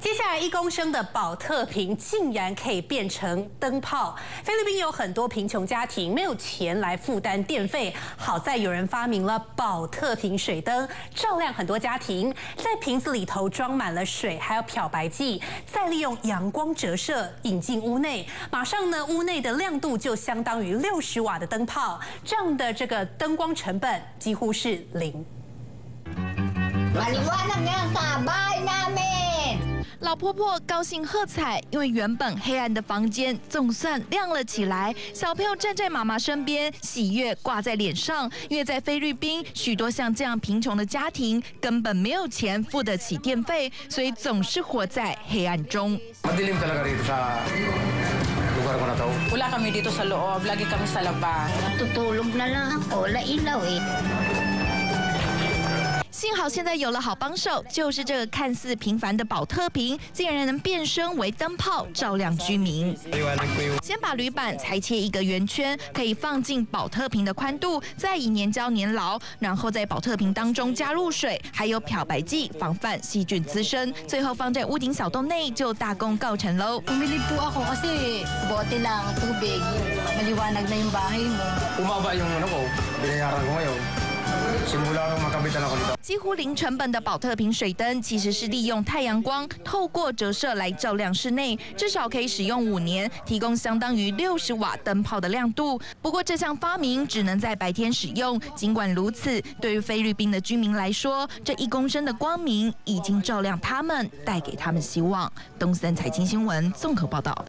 接下来1公升的保特瓶竟然可以变成灯泡。菲律宾有很多贫穷家庭没有钱来负担电费，好在有人发明了保特瓶水灯，照亮很多家庭。在瓶子里头装满了水，还有漂白剂，再利用阳光折射引进屋内，马上呢，屋内的亮度就相当于60瓦的灯泡，这样的这个灯光成本几乎是0。 老婆婆高兴喝彩，因为原本黑暗的房间总算亮了起来。小朋友站在妈妈身边，喜悦挂在脸上。因为在菲律宾，许多像这样贫穷的家庭根本没有钱付得起电费，所以总是活在黑暗中。 Madilim talaga dito sa lugar ko na to. Wala kami dito sa loob, lagi kami sa labas. Tutulog na lang ako, wala ilaw eh. 幸好现在有了好帮手，就是这个看似平凡的保特瓶，竟然能变身为灯泡，照亮居民。先把铝板裁切一个圆圈，可以放进保特瓶的宽度，再以粘胶粘牢，然后在保特瓶当中加入水，还有漂白剂，防范细菌滋生。最后放在屋顶小洞内，就大功告成喽。 Bumili po ako kasi bote lang tubig, maliwanag na yung bahay mo. Umaba yung ano ko, binayaran ko ngayon. 几乎零成本的保特瓶水灯，其实是利用太阳光透过折射来照亮室内，至少可以使用5年，提供相当于60瓦灯泡的亮度。不过这项发明只能在白天使用。尽管如此，对于菲律宾的居民来说，这1公升的光明已经照亮他们，带给他们希望。东森财经新闻综合报道。